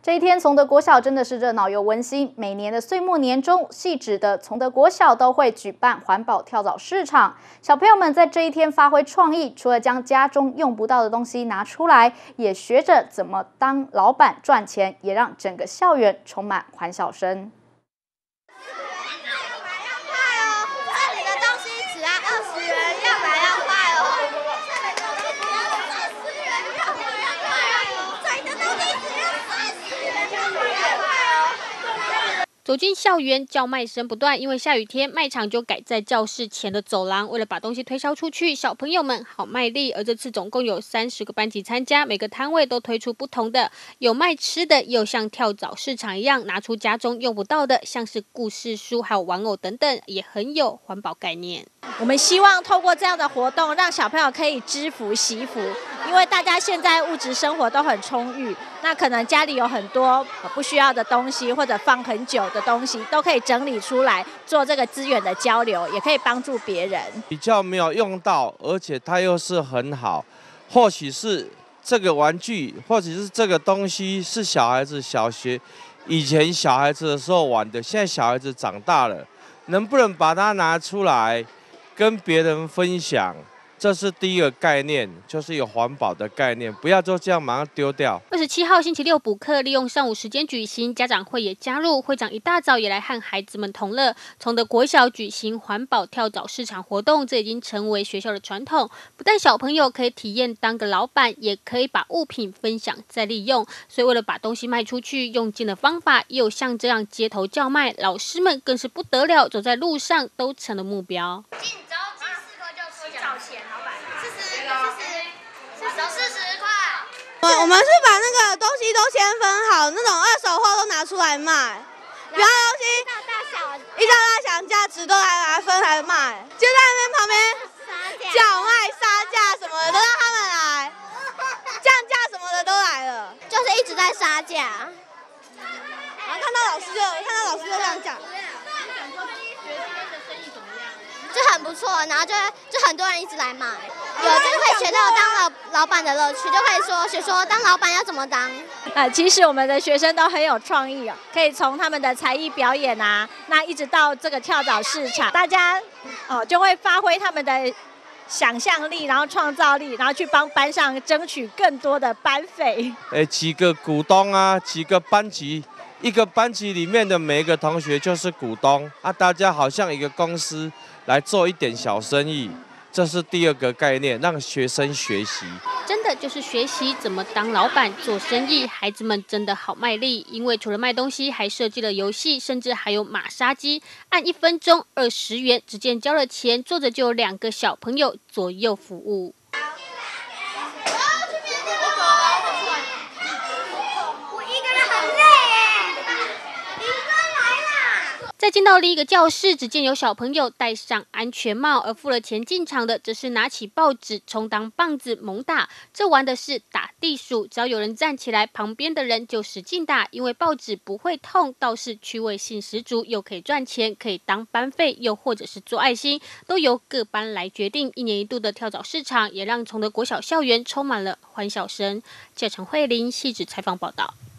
这一天，崇德国小真的是热闹又温馨。每年的岁末年终，汐止的崇德国小都会举办环保跳蚤市场。小朋友们在这一天发挥创意，除了将家中用不到的东西拿出来，也学着怎么当老板赚钱，也让整个校园充满欢笑声。 走进校园，叫卖声不断。因为下雨天，卖场就改在教室前的走廊。为了把东西推销出去，小朋友们好卖力。而这次总共有30个班级参加，每个摊位都推出不同的，有卖吃的，也有像跳蚤市场一样拿出家中用不到的，像是故事书还有玩偶等等，也很有环保概念。 我们希望透过这样的活动，让小朋友可以知福惜福。 因为大家现在物质生活都很充裕，那可能家里有很多不需要的东西，或者放很久的东西，都可以整理出来做这个资源的交流，也可以帮助别人。 比较没有用到，而且它又是很好，或许是这个玩具，或者是这个东西是小孩子小学以前小孩子的时候玩的，现在小孩子长大了，能不能把它拿出来跟别人分享？ 这是第一个概念，就是有环保的概念，不要就这样马上丢掉。 27号星期六补课，利用上午时间举行，家长会也加入，会长一大早也来和孩子们同乐。崇德国小举行环保跳蚤市场活动，这已经成为学校的传统。不但小朋友可以体验当个老板，也可以把物品分享再利用。所以为了把东西卖出去，用尽的方法也有像这样街头叫卖，老师们更是不得了，走在路上都成了目标。 我们是把那个东西都先分好，那种二手货都拿出来卖，其他东西依照大小价值都来分来卖，就在那边旁边叫卖杀价什么的都让他们来，降价什么的都来了，就是一直在杀价。然后看到老师就这样讲。 就很不错，然后就很多人一直来买，有就可以学到当老板的乐趣，就可以学说当老板要怎么当。 其实我们的学生都很有创意哦，可以从他们的才艺表演啊，那一直到这个跳蚤市场，大家就会发挥他们的想象力，然后创造力，然后去帮班上争取更多的班费。 几个股东啊，几个班级。 一个班级里面的每一个同学就是股东啊，大家好像一个公司来做一点小生意，这是第二个概念，让学生学习。 真的就是学习怎么当老板做生意，孩子们真的好卖力，因为除了卖东西，还设计了游戏，甚至还有马杀鸡，按1分钟20元，只见交了钱，坐着就有2个小朋友左右服务。 再进到另一个教室，只见有小朋友戴上安全帽，而付了钱进场的，则是拿起报纸充当棒子猛打。这玩的是打地鼠，只要有人站起来，旁边的人就使劲打，因为报纸不会痛，倒是趣味性十足，又可以赚钱，可以当班费，又或者是做爱心，都由各班来决定。1年1度的跳蚤市场，也让崇德国小校园充满了欢笑声。记者陈慧玲汐止采访报道。